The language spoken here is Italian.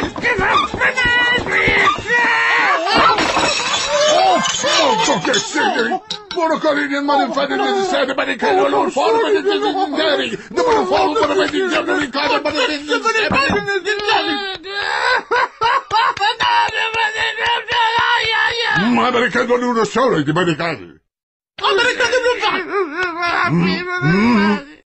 Molto che sei! Buono carini e malinfatti di sede, ma di che non lo fanno per i desideri! Devono farlo per i desideri di casa, ma di desideri! Ma perché non uno solo di medicati? Ma perché non lo fa?